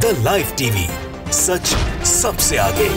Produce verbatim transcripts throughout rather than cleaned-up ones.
The live TV, सच सबसे आगे।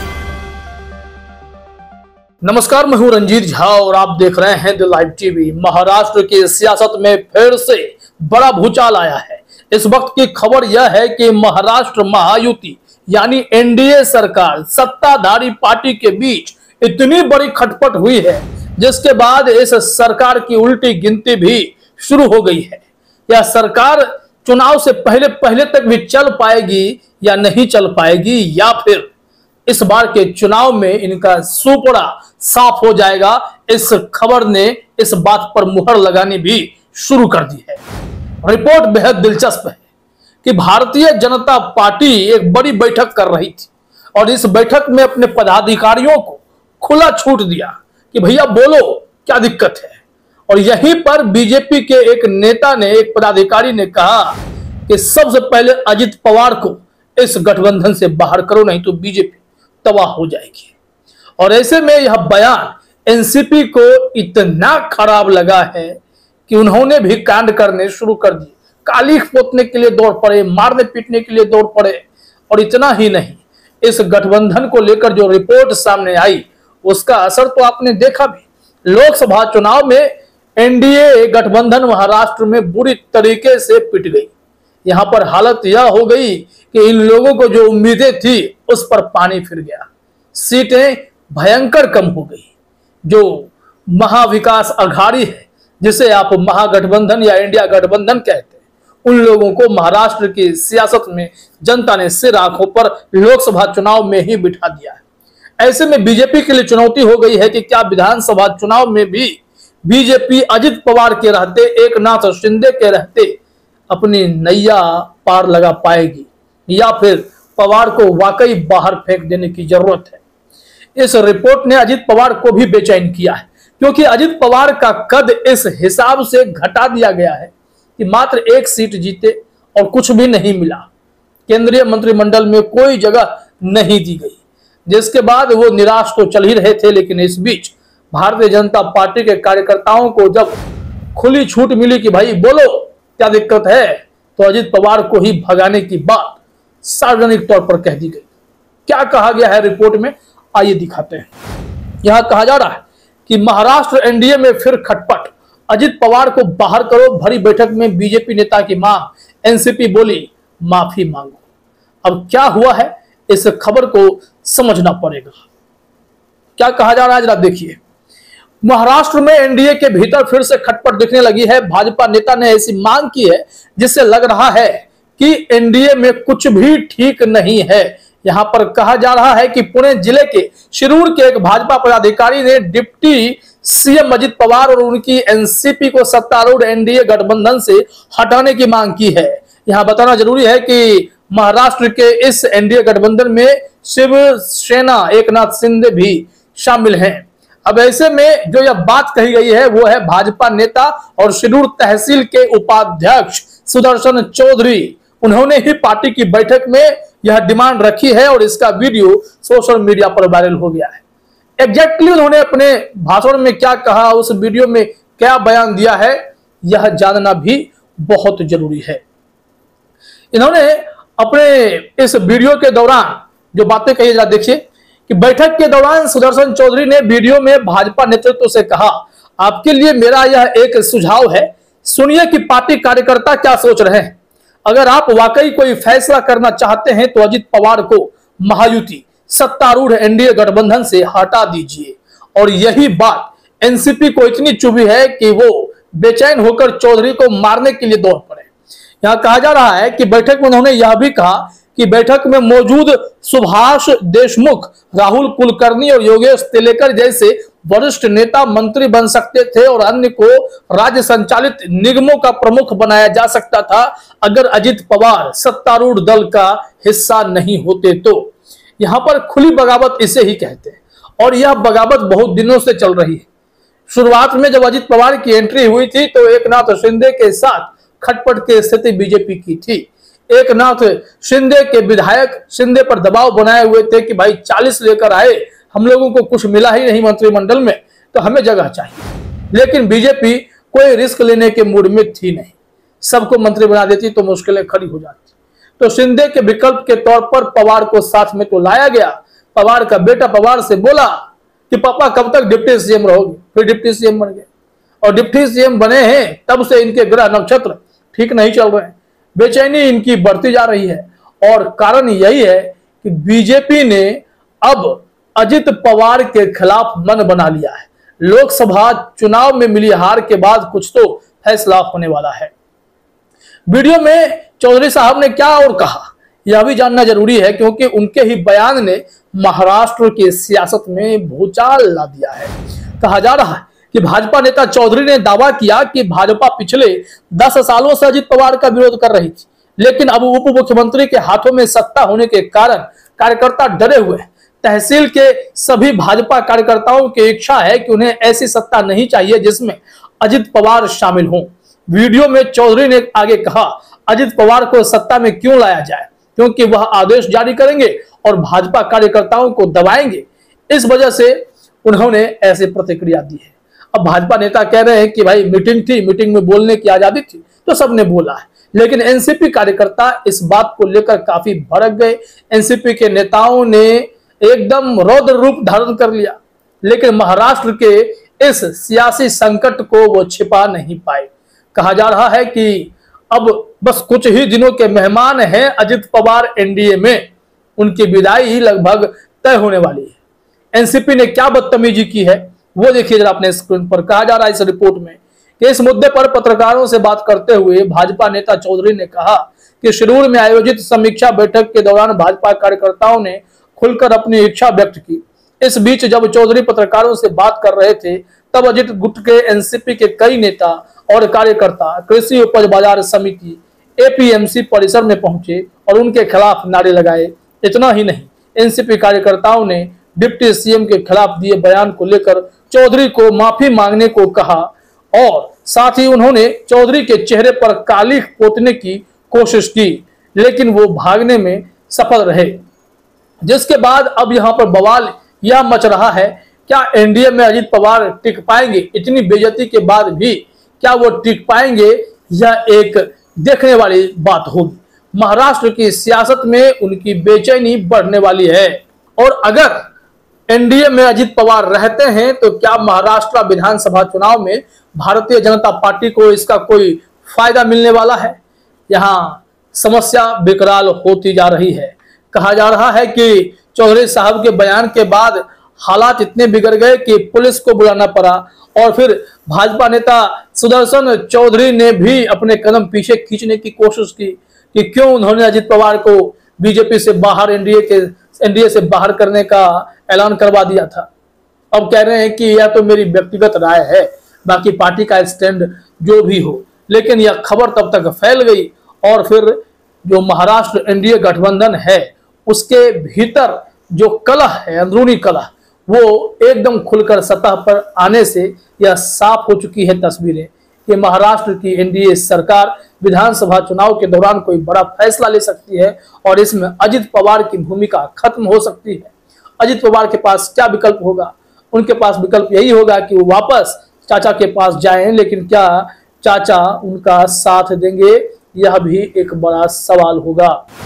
नमस्कार, मैं हूं रंजीत झा और आप देख रहे हैं द लाइव टीवी। महाराष्ट्र की सियासत में फिर से बड़ा भूचाल आया है। इस वक्त की खबर यह है कि महाराष्ट्र महायुति यानी एनडीए सरकार, सत्ताधारी पार्टी के बीच इतनी बड़ी खटपट हुई है जिसके बाद इस सरकार की उल्टी गिनती भी शुरू हो गई है। यह सरकार चुनाव से पहले पहले तक भी चल पाएगी या नहीं चल पाएगी, या फिर इस बार के चुनाव में इनका सुपड़ा साफ हो जाएगा, इस खबर ने इस बात पर मुहर लगानी भी शुरू कर दी है। रिपोर्ट बेहद दिलचस्प है कि भारतीय जनता पार्टी एक बड़ी बैठक कर रही थी और इस बैठक में अपने पदाधिकारियों को खुला छूट दिया कि भैया बोलो क्या दिक्कत है। और यहीं पर बीजेपी के एक नेता ने, एक पदाधिकारी ने कहा कि सबसे पहले अजित पवार को इस गठबंधन से बाहर करो, नहीं तो बीजेपी तबाह हो जाएगी। और ऐसे में यह बयान एनसीपी को इतना खराब लगा है कि उन्होंने भी कांड करने शुरू कर दिए, काली पोतने के लिए दौड़ पड़े, मारने पीटने के लिए दौड़ पड़े। और इतना ही नहीं, इस गठबंधन को लेकर जो रिपोर्ट सामने आई उसका असर तो आपने देखा भी। लोकसभा चुनाव में एनडीए गठबंधन महाराष्ट्र में बुरी तरीके से पिट गई। यहां पर हालत यह हो गई कि इन लोगों को जो उम्मीदें थी उस पर पानी फिर गया, सीटें भयंकर कम हो गई। जो महाविकास अघाड़ी है, जिसे आप महागठबंधन या इंडिया गठबंधन कहते हैं, उन लोगों को महाराष्ट्र की सियासत में जनता ने सिर आंखों पर लोकसभा चुनाव में ही बिठा दिया है। ऐसे में बीजेपी के लिए चुनौती हो गई है कि क्या विधानसभा चुनाव में भी बीजेपी अजित पवार के रहते, एकनाथ शिंदे के रहते अपनी नैया पार लगा पाएगी, या फिर पवार को वाकई बाहर फेंक देने की जरूरत है। इस रिपोर्ट ने अजित पवार को भी बेचैन किया है, क्योंकि अजित पवार का कद इस हिसाब से घटा दिया गया है कि मात्र एक सीट जीते और कुछ भी नहीं मिला, केंद्रीय मंत्रिमंडल में कोई जगह नहीं दी गई, जिसके बाद वो निराश तो चल ही रहे थे। लेकिन इस बीच भारतीय जनता पार्टी के कार्यकर्ताओं को जब खुली छूट मिली कि भाई बोलो क्या दिक्कत है, तो अजित पवार को ही भगाने की बात सार्वजनिक तौर पर कह दी गई। क्या कहा गया है रिपोर्ट में, आइए दिखाते हैं। यहां कहा जा रहा है कि महाराष्ट्र एनडीए में फिर खटपट, अजित पवार को बाहर करो। भरी बैठक में बीजेपी नेता की मांग, एनसीपी बोली माफी मांगो। अब क्या हुआ है, इस खबर को समझना पड़ेगा। क्या कहा जा रहा है जरा देखिए। महाराष्ट्र में एनडीए के भीतर फिर से खटपट दिखने लगी है। भाजपा नेता ने ऐसी मांग की है जिससे लग रहा है कि एनडीए में कुछ भी ठीक नहीं है। यहां पर कहा जा रहा है कि पुणे जिले के शिरूर के एक भाजपा पदाधिकारी ने डिप्टी सीएम अजित पवार और उनकी एनसीपी को सत्तारूढ़ एनडीए गठबंधन से हटाने की मांग की है। यहां बताना जरूरी है कि महाराष्ट्र के इस एनडीए गठबंधन में शिवसेना, एकनाथ शिंदे भी शामिल हैं। अब ऐसे में जो यह बात कही गई है वो है भाजपा नेता और शिरूर तहसील के उपाध्यक्ष सुदर्शन चौधरी। उन्होंने ही पार्टी की बैठक में यह डिमांड रखी है और इसका वीडियो सोशल मीडिया पर वायरल हो गया है। एग्जैक्टली उन्होंने अपने भाषण में क्या कहा, उस वीडियो में क्या बयान दिया है, यह जानना भी बहुत जरूरी है। इन्होंने अपने इस वीडियो के दौरान जो बातें कही, जरा देखिए कि बैठक के दौरान सुदर्शन चौधरी ने वीडियो में भाजपा नेतृत्व से कहा, आपके लिए मेरा यह एक सुझाव है, सुनिए कि पार्टी कार्यकर्ता क्या सोच रहे हैं। अगर आप वाकई कोई फैसला करना चाहते हैं तो अजित पवार को महायुति सत्तारूढ़ एनडीए गठबंधन से हटा दीजिए। और यही बात एनसीपी को इतनी चुभी है कि वो बेचैन होकर चौधरी को मारने के लिए दौड़ पड़े। यहां कहा जा रहा है कि बैठक में उन्होंने यह भी कहा कि बैठक में मौजूद सुभाष देशमुख, राहुल कुलकर्णी और योगेश तिलेकर जैसे वरिष्ठ नेता मंत्री बन सकते थे और अन्य को राज्य संचालित निगमों का प्रमुख बनाया जा सकता था अगर अजित पवार सत्तारूढ़ दल का हिस्सा नहीं होते। तो यहां पर खुली बगावत इसे ही कहते हैं और यह बगावत बहुत दिनों से चल रही है। शुरुआत में जब अजित पवार की एंट्री हुई थी तो एकनाथ शिंदे के साथ खटपट की स्थिति बीजेपी की थी। एकनाथ शिंदे के विधायक शिंदे पर दबाव बनाए हुए थे कि भाई चालीस लेकर आए, हम लोगों को कुछ मिला ही नहीं मंत्रिमंडल में, तो हमें जगह चाहिए। लेकिन बीजेपी कोई रिस्क लेने के मूड में थी नहीं, सबको मंत्री बना देती तो मुश्किलें खड़ी हो जाती। तो शिंदे के विकल्प के तौर पर पवार को साथ में तो लाया गया। पवार का बेटा पवार से बोला कि पापा कब तक डिप्टी सीएम रहोगे, फिर डिप्टी सीएम बन गए और डिप्टी सीएम बने हैं तब से इनके ग्रह नक्षत्र ठीक नहीं चल रहे हैं, बेचैनी इनकी बढ़ती जा रही है। और कारण यही है कि बीजेपी ने अब अजित पवार के खिलाफ मन बना लिया है। लोकसभा चुनाव में मिली हार के बाद कुछ तो फैसला होने वाला है। वीडियो में चौधरी साहब ने क्या और कहा यह भी जानना जरूरी है, क्योंकि उनके ही बयान ने महाराष्ट्र की सियासत में भूचाल ला दिया है। कहा जा रहा है कि भाजपा नेता चौधरी ने दावा किया कि भाजपा पिछले दस सालों से अजित पवार का विरोध कर रही थी, लेकिन अब उप मुख्यमंत्री के हाथों में सत्ता होने के कारण कार्यकर्ता डरे हुए हैं। तहसील के सभी भाजपा कार्यकर्ताओं की इच्छा है कि उन्हें ऐसी सत्ता नहीं चाहिए जिसमें अजित पवार शामिल हों। वीडियो में चौधरी ने आगे कहा, अजित पवार को सत्ता में क्यों लाया जाए, क्योंकि वह आदेश जारी करेंगे और भाजपा कार्यकर्ताओं को दबाएंगे। इस वजह से उन्होंने ऐसी प्रतिक्रिया दी है। अब भाजपा नेता कह रहे हैं कि भाई मीटिंग थी, मीटिंग में बोलने की आजादी थी तो सबने बोला है, लेकिन एनसीपी कार्यकर्ता इस बात को लेकर काफी भड़क गए। एनसीपी के नेताओं ने एकदम रौद्र रूप धारण कर लिया, लेकिन महाराष्ट्र के इस सियासी संकट को वो छिपा नहीं पाए। कहा जा रहा है कि अब बस कुछ ही दिनों के मेहमान हैं अजित पवार एनडीए में, उनकी विदाई लगभग तय होने वाली है। एनसीपी ने क्या बदतमीजी की है वो देखिए जरा अपने स्क्रीन पर। कहा जा रहा है इस रिपोर्ट में कि इस मुद्दे पर पत्रकारों से बात करते हुए भाजपा नेता चौधरी ने कहा कि शिरूर में आयोजित समीक्षा बैठक के दौरान भाजपा कार्यकर्ताओं ने खुलकर अपनी इच्छा व्यक्त की। इस बीच जब चौधरी पत्रकारों से बात कर रहे थे तब अजित गुट के एनसीपी के कई नेता और कार्यकर्ता कृषि उपज बाजार समिति एपीएमसी परिसर में पहुंचे और उनके खिलाफ नारे लगाए। इतना ही नहीं, एनसीपी कार्यकर्ताओं ने डिप्टी सीएम के खिलाफ दिए बयान को लेकर चौधरी को माफी मांगने को कहा और साथ ही उन्होंने चौधरी के चेहरे पर काली पोतने की कोशिश की, लेकिन वो भागने में सफल रहे। जिसके बाद अब यहां पर बवाल यह मच रहा है, क्या एनडीए में अजित पवार टिक पाएंगे? इतनी बेइज्जती के बाद भी क्या वो टिक पाएंगे? यह एक देखने वाली बात होगी। महाराष्ट्र की सियासत में उनकी बेचैनी बढ़ने वाली है और अगर एनडीए में अजित पवार रहते हैं तो क्या महाराष्ट्र विधानसभा चुनाव में भारतीय जनता पार्टी को इसका कोई फायदा मिलने वाला है? यहाँ समस्या बेकरार होती जा रही है। कहा जा रहा है कि चौधरी साहब के बयान के बाद हालात इतने बिगड़ गए कि पुलिस को बुलाना पड़ा और फिर भाजपा नेता सुदर्शन चौधरी ने भी अपने कदम पीछे खींचने की कोशिश की कि क्यों उन्होंने अजित पवार को बीजेपी से बाहर एनडीए के एनडीए से बाहर करने का ऐलान करवा दिया था। अब कह रहे हैं कि यह तो मेरी व्यक्तिगत राय है, बाकी पार्टी का स्टैंड जो भी हो। लेकिन यह खबर तब तक फैल गई और फिर जो महाराष्ट्र एनडीए गठबंधन है उसके भीतर जो कलह है, अंदरूनी कलह, वो एकदम खुलकर सतह पर आने से यह साफ हो चुकी है तस्वीरें कि महाराष्ट्र की एनडीए सरकार विधानसभा चुनाव के दौरान कोई बड़ा फैसला ले सकती है और इसमें अजित पवार की भूमिका खत्म हो सकती है। अजित पवार के पास क्या विकल्प होगा? उनके पास विकल्प यही होगा कि वो वापस चाचा के पास जाएं, लेकिन क्या चाचा उनका साथ देंगे? यह भी एक बड़ा सवाल होगा।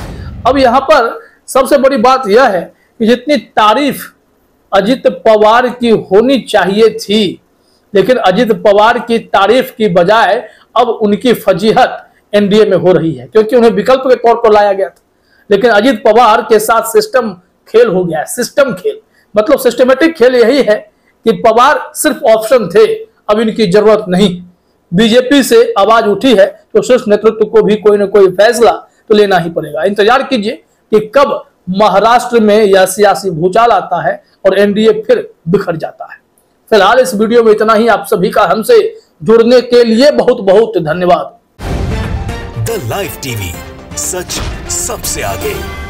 अब यहाँ पर सबसे बड़ी बात यह है कि जितनी तारीफ अजित पवार की होनी चाहिए थी, लेकिन अजित पवार की तारीफ की बजाय अब उनकी फजीहत एनडीए में हो रही है, क्योंकि उन्हें विकल्प के तौर पर लाया गया था। लेकिन अजित पवार के साथ सिस्टम खेल हो गया है। सिस्टम खेल मतलब सिस्टमेटिक खेल यही है कि पवार सिर्फ ऑप्शन थे, अब इनकी जरूरत नहीं। बीजेपी से आवाज उठी है तो शीर्ष नेतृत्व को भी कोई ना कोई फैसला तो लेना ही पड़ेगा। इंतजार कीजिए कि कब महाराष्ट्र में यह सियासी भूचाल आता है और एनडीए फिर बिखर जाता है। फिलहाल इस वीडियो में इतना ही। आप सभी का हमसे जुड़ने के लिए बहुत बहुत धन्यवाद। द लाइव टीवी, सच सबसे आगे।